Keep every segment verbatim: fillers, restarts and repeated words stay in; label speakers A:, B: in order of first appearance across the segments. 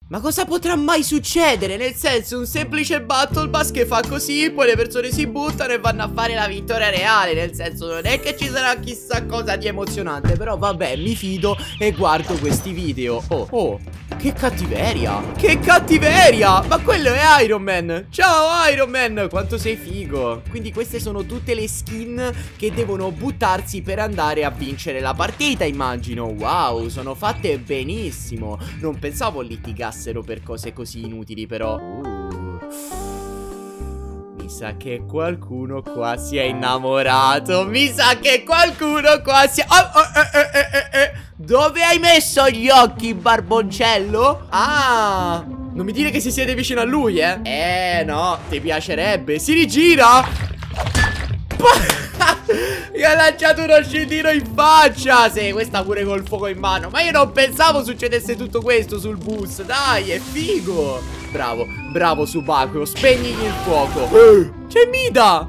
A: Ma cosa potrà mai succedere? Nel senso, un semplice battle pass che fa così, poi le persone si buttano e vanno a fare la vittoria reale. Nel senso, non è che ci sarà chissà cosa di emozionante, però vabbè, mi fido e guardo questi video. Oh, oh, che cattiveria! Che cattiveria! Ma quello è Iron Man! Ciao Iron Man! Quanto sei figo! Quindi queste sono tutte le skin che devono buttarsi per andare a vincere la partita, immagino. Wow, sono fatte benissimo. Non pensavo litigassero per cose così inutili, però. uh. Mi sa che qualcuno qua si è innamorato. Mi sa che qualcuno qua si è... oh, oh, eh, eh, eh, eh. Dove hai messo gli occhi, barboncello? Ah, non mi dire che si siede vicino a lui, eh. Eh no, ti piacerebbe. Si rigira. Mi ha lanciato uno scintino in faccia. Sì, questa pure col fuoco in mano. Ma io non pensavo succedesse tutto questo sul bus. Dai, è figo. Bravo, bravo Subaku, spegnigli il fuoco. C'è Mida.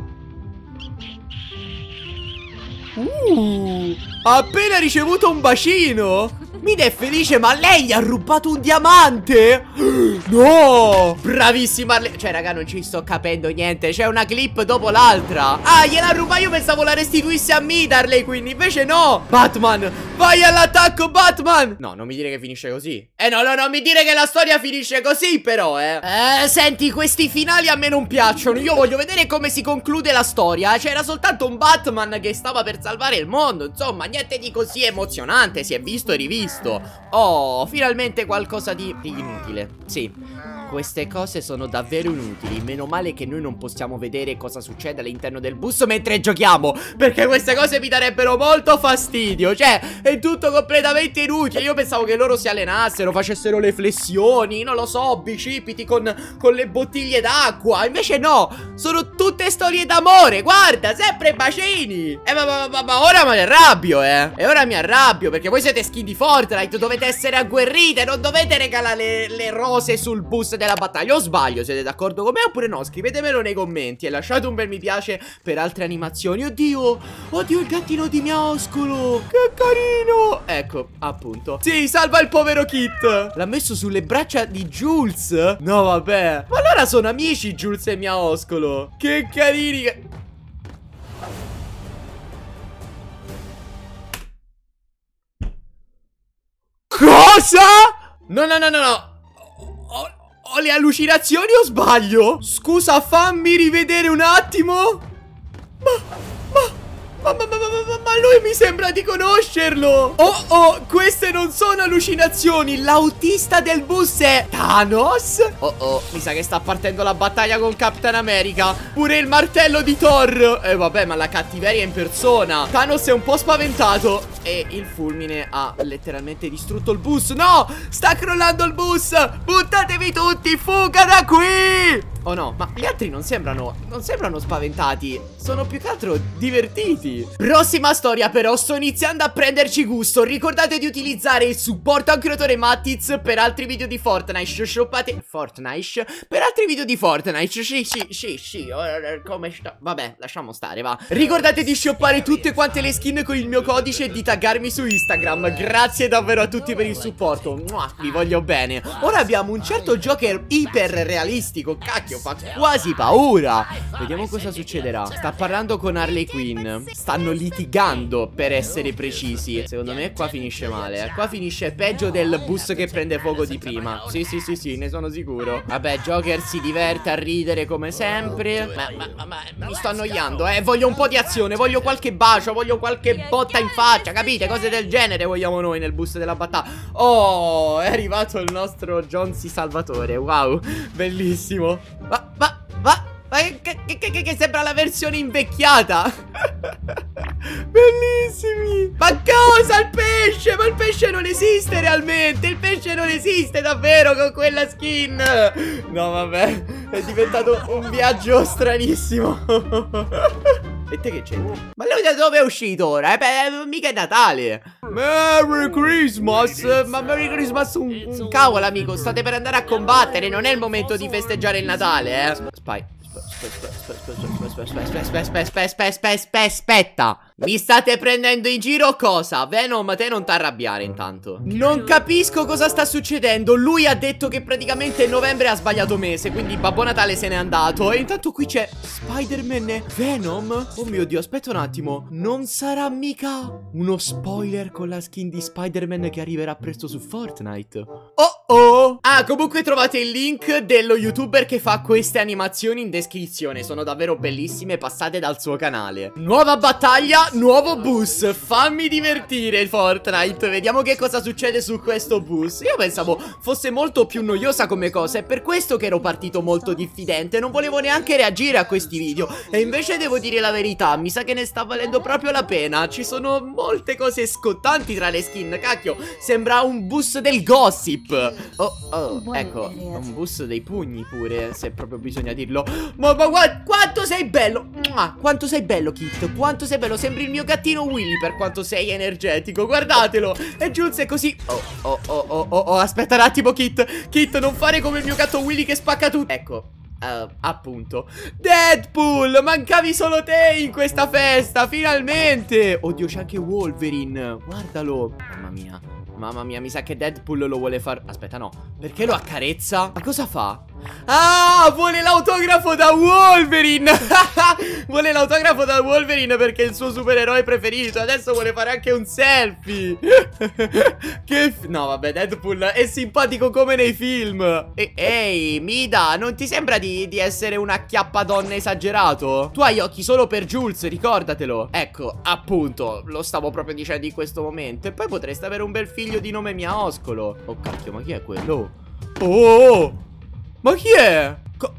A: Uh, ha appena ricevuto un bacino. Mida è felice, ma lei gli ha rubato un diamante. No, bravissima. Cioè raga, non ci sto capendo niente. C'è una clip dopo l'altra. Ah, gliela ruba. Io pensavo la restituisse a Midarley, quindi invece no. Batman, vai all'attacco, Batman. No, non mi dire che finisce così. Eh no, no, non mi dire che la storia finisce così però, eh Eh, senti, questi finali a me non piacciono. Io voglio vedere come si conclude la storia. C'era soltanto un Batman che stava per salvare il mondo. Insomma, niente di così emozionante. Si è visto e rivisto. Oh, finalmente qualcosa di, di inutile. Sì, queste cose sono davvero inutili. Meno male che noi non possiamo vedere cosa succede all'interno del bus mentre giochiamo, perché queste cose mi darebbero molto fastidio. Cioè, è tutto completamente inutile. Io pensavo che loro si allenassero, facessero le flessioni, non lo so, bicipiti con, con le bottiglie d'acqua. Invece no, sono tutte storie d'amore. Guarda, sempre bacini. Eh ma, ma, ma, ma ora mi arrabbio, eh E ora mi arrabbio, perché voi siete skin di Fortnite, dovete essere agguerrite, non dovete regalare le, le rose sul bus della battaglia. O sbaglio? Siete d'accordo con me oppure no? Scrivetemelo nei commenti e lasciate un bel mi piace per altre animazioni. Oddio, oddio, il gattino di Miaoscolo, che carino. Ecco, appunto. Sì, salva il povero Kit. L'ha messo sulle braccia di Jules. No vabbè, ma allora sono amici Jules e Miaoscolo. Che carini che... Cosa? No, no, no, no, no. Ho, ho le allucinazioni o sbaglio? Scusa, fammi rivedere un attimo. Ma, ma, ma, ma, ma, ma, ma lui mi sembra di conoscerlo. Oh, oh, queste non sono allucinazioni. L'autista del bus è Thanos. Oh, oh, mi sa che sta partendo la battaglia con Captain America. Pure il martello di Thor. Eh, vabbè, ma la cattiveria in persona. Thanos è un po' spaventato e il fulmine ha letteralmente distrutto il bus. No, sta crollando il bus. Buttatevi tutti, fuga da qui. Oh no, ma gli altri non sembrano, non sembrano spaventati. Sono più che altro divertiti. Prossima storia però, sto iniziando a prenderci gusto. Ricordate di utilizzare il supporto a creatore Mattiz per altri video di Fortnite. Shoppate Fortnite per altri video di Fortnite. Sì, sì, sì, sì. Come sta? Vabbè, lasciamo stare, va. Ricordate di shoppare tutte quante le skin con il mio codice e di taggarmi su Instagram. Grazie davvero a tutti per il supporto. Mua, vi voglio bene. Ora abbiamo un certo Joker iper realistico. Cacchio, fa quasi paura. Vediamo cosa succederà. Sta parlando con Harley Quinn. Stanno litigando, per essere precisi. Secondo me qua finisce male, eh. Qua finisce peggio del bus che prende fuoco di prima. Sì, sì, sì, sì, ne sono sicuro. Vabbè, Joker si diverte a ridere come sempre. Ma, ma, ma, ma mi sto annoiando, eh. Voglio un po' di azione, voglio qualche bacio, voglio qualche botta in faccia, capite? Cose del genere vogliamo noi nel bus della battaglia. Oh, è arrivato il nostro John C. Salvatore. Wow, bellissimo. Ma, ma, ma, ma che, che, che, che sembra la versione invecchiata. Bellissimi. Ma cosa? Il pesce? Ma il pesce non esiste realmente. Il pesce non esiste davvero con quella skin. No vabbè, è diventato un viaggio stranissimo. E te che c'entri? Ma lui da dove è uscito ora? Eh, beh, mica è Natale. Merry Christmas. Ma Merry Christmas un, un cavolo amico. State per andare a combattere. Non è il momento di festeggiare il Natale, eh. Spy, Aspetta. Mi state prendendo in giro o cosa? Venom, te non t'arrabbiare intanto. Non capisco cosa sta succedendo. Lui ha detto che praticamente in novembre ha sbagliato mese, quindi Babbo Natale se n'è andato. E intanto qui c'è Spider-Man e Venom. Oh mio Dio, aspetta un attimo. Non sarà mica uno spoiler con la skin di Spider-Man che arriverà presto su Fortnite? Oh oh. Ah, comunque trovate il link dello youtuber che fa queste animazioni in descrizione. Sono davvero bellissime, passate dal suo canale. Nuova battaglia, nuovo bus. Fammi divertire il Fortnite. Vediamo che cosa succede su questo bus. Io pensavo fosse molto più noiosa come cosa, è per questo che ero partito molto diffidente. Non volevo neanche reagire a questi video, e invece devo dire la verità, mi sa che ne sta valendo proprio la pena. Ci sono molte cose scottanti tra le skin. Cacchio, sembra un bus del gossip. Oh oh, ecco, un bus dei pugni pure, se proprio bisogna dirlo. Ma, ma guarda, quanto sei bello. Quanto sei bello, Kit. Quanto sei bello. Sembri il mio gattino Willy per quanto sei energetico. Guardatelo. E Jules è così. Oh oh oh oh oh, oh. Aspetta un attimo, Kit. Kit, non fare come il mio gatto Willy che spacca tutto. Ecco. Uh, appunto Deadpool, mancavi solo te in questa festa, finalmente. Oddio, c'è anche Wolverine, guardalo. Mamma mia, mamma mia, mi sa che Deadpool lo vuole far... Aspetta, no, perché lo accarezza? Ma cosa fa? Ah, vuole l'autografo da Wolverine. Vuole l'autografo da Wolverine perché è il suo supereroe preferito. Adesso vuole fare anche un selfie. Che... No, vabbè, Deadpool è simpatico come nei film. E ehi, Mida, non ti sembra di, di essere un acchiappadonna esagerato? Tu hai occhi solo per Jules, ricordatelo. Ecco, appunto, lo stavo proprio dicendo in questo momento. E poi potresti avere un bel figlio di nome Miaoscolo. Oh cacchio, ma chi è quello? Oh, ma chi è? Co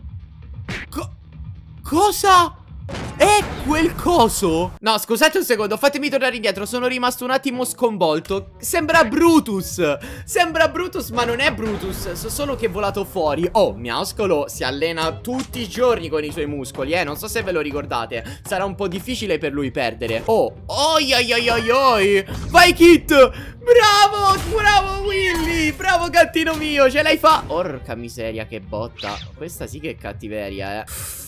A: co cosa? È quel coso? No, scusate un secondo, fatemi tornare indietro. Sono rimasto un attimo sconvolto. Sembra Brutus. Sembra Brutus, ma non è Brutus. So solo che è volato fuori. Oh, Miaoscolo si allena tutti i giorni con i suoi muscoli, eh. Non so se ve lo ricordate. Sarà un po' difficile per lui perdere. Oh, oi oi oi oi oi. Vai, Kit. Bravo, bravo Willy. Bravo gattino mio, ce l'hai fa. Porca miseria, che botta. Questa sì che è cattiveria, eh.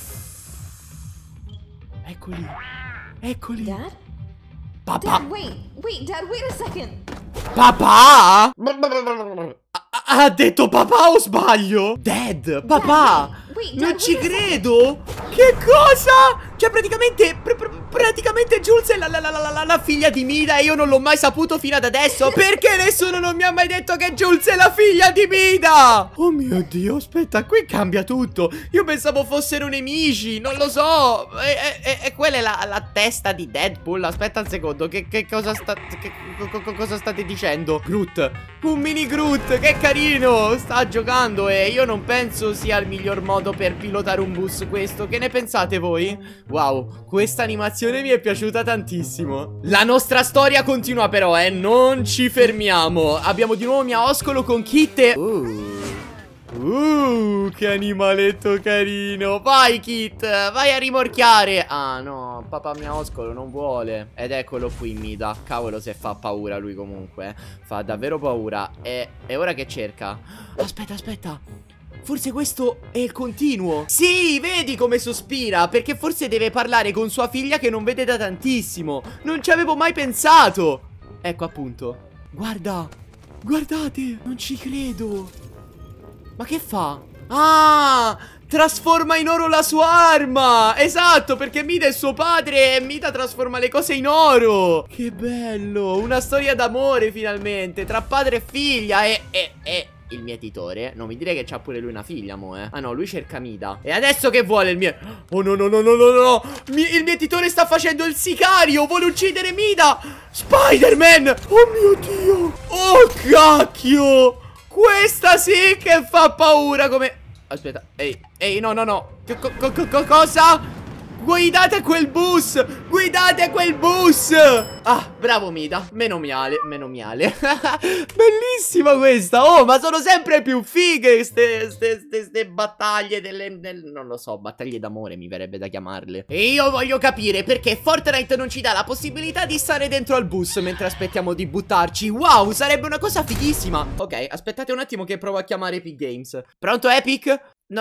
A: Eccoli. Eccoli.
B: Dad?
A: Papà.
B: Dad, wait. Wait, Dad, wait a second.
A: Papà? Ha, ha detto papà o sbaglio? Dad, papà.
B: Wait, Dad,
A: non
B: wait
A: ci
B: a second.
A: credo. Che cosa? Cioè praticamente pr pr Praticamente Jules è la, la, la, la, la figlia di Mida e io non l'ho mai saputo fino ad adesso. Perché nessuno non mi ha mai detto che Jules è la figlia di Mida? Oh mio Dio, aspetta, qui cambia tutto. Io pensavo fossero nemici, non lo so. E, e, e quella è la, la testa di Deadpool. Aspetta un secondo, che, che cosa sta, che, co, co, cosa state dicendo? Groot, un mini Groot, che carino. Sta giocando e io non penso sia il miglior modo per pilotare un bus questo. Che ne pensate voi? Wow, questa animazione mi è piaciuta tantissimo. La nostra storia continua però, eh. Non ci fermiamo. Abbiamo di nuovo Miaoscolo con Kit e... Uh, uh, che animaletto carino. Vai, Kit, vai a rimorchiare. Ah, no, papà Miaoscolo non vuole. Ed eccolo qui, Mida. Cavolo, se fa paura lui comunque. Fa davvero paura. E, e ora che cerca? Aspetta, aspetta. Forse questo è il continuo. Sì, vedi come sospira. Perché forse deve parlare con sua figlia che non vede da tantissimo. Non ci avevo mai pensato. Ecco appunto. Guarda, guardate, non ci credo. Ma che fa? Ah, trasforma in oro la sua arma. Esatto, perché Mida è suo padre e Mida trasforma le cose in oro. Che bello. Una storia d'amore finalmente tra padre e figlia. E, e, e il mietitore, non mi dire che c'ha pure lui una figlia, mo, eh. Ah no, lui cerca Mida. E adesso che vuole il mio... Oh no no no no no no Mi... Il mietitore sta facendo il sicario. Vuole uccidere Mida. Spider-Man. Oh mio Dio. Oh cacchio. Questa sì che fa paura come... Aspetta, ehi, ehi, no no no co co co Cosa? Guidate quel bus! Guidate quel bus! Ah, bravo Mida, meno male, meno male. Bellissima questa. Oh, ma sono sempre più fighe ste, ste, ste, ste battaglie delle, del, non lo so, battaglie d'amore mi verrebbe da chiamarle. E io voglio capire perché Fortnite non ci dà la possibilità di stare dentro al bus mentre aspettiamo di buttarci. Wow, sarebbe una cosa fighissima. Ok, aspettate un attimo che provo a chiamare Epic Games. Pronto Epic? Non...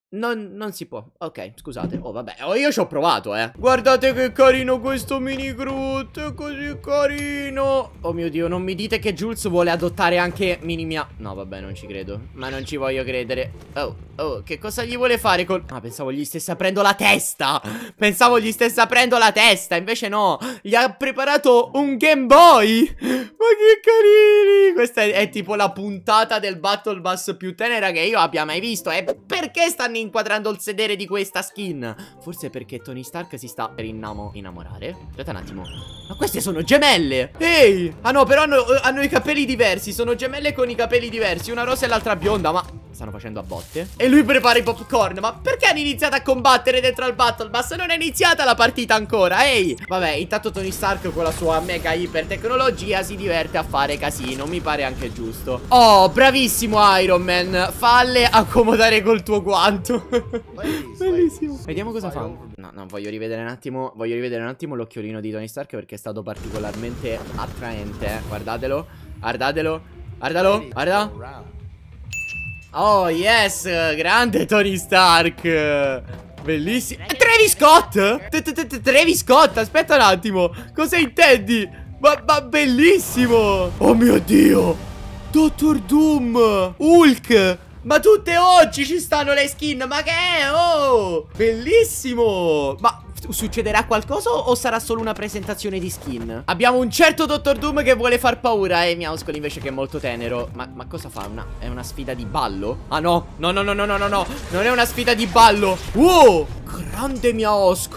A: Non, non si può. Ok, scusate. Oh, vabbè. Oh, io ci ho provato, eh. Guardate che carino questo mini Groot. È così carino. Oh mio Dio, non mi dite che Jules vuole adottare anche Mini Mia. No, vabbè, non ci credo. Ma non ci voglio credere. Oh, oh, che cosa gli vuole fare col... Ah, pensavo gli stesse aprendo la testa. Pensavo gli stesse aprendo la testa. Invece no. Gli ha preparato un Game Boy. Ma che carini. Questa è, è tipo la puntata del Battle Bus più tenera che io abbia mai visto. E perché stanno inquadrando il sedere di questa skin? Forse perché Tony Stark si sta per innamo innamorare. Aspetta un attimo. Ma queste sono gemelle. Ehi. Ah no, però hanno, hanno i capelli diversi. Sono gemelle con i capelli diversi. Una rosa e l'altra bionda. Ma stanno facendo a botte. E lui prepara i popcorn. Ma perché hanno iniziato a combattere dentro al Battle Bus? Non è iniziata la partita ancora. Ehi. Vabbè, intanto Tony Stark con la sua mega iper tecnologia si diverte a fare casino. Mi pare anche giusto. Oh, bravissimo Iron Man. Falle accomodare col tuo guanto. Bellissimo. Vediamo cosa fa. No, no, voglio rivedere un attimo. Voglio rivedere un attimo l'occhiolino di Tony Stark, perché è stato particolarmente attraente, eh. Guardatelo. Guardatelo. Guardalo. Guarda. Oh yes. Grande Tony Stark. Bellissimo. Travis Scott. Travis Scott. Aspetta un attimo. Cosa intendi? Ma, ma bellissimo. Oh mio Dio. Doctor Doom. Hulk. Ma tutte oggi ci stanno le skin. Ma che è? Oh, bellissimo. Ma succederà qualcosa o sarà solo una presentazione di skin? Abbiamo un certo Doctor Doom che vuole far paura e Meowscolo invece che è molto tenero. Ma, ma cosa fa? Una, è una sfida di ballo? Ah no, no, no, no, no, no, no, no. Non è una sfida di ballo. Wow, grande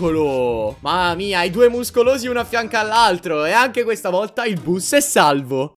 A: Meowscolo. Mamma mia, i due muscolosi uno a fianco all'altro. E anche questa volta il bus è salvo.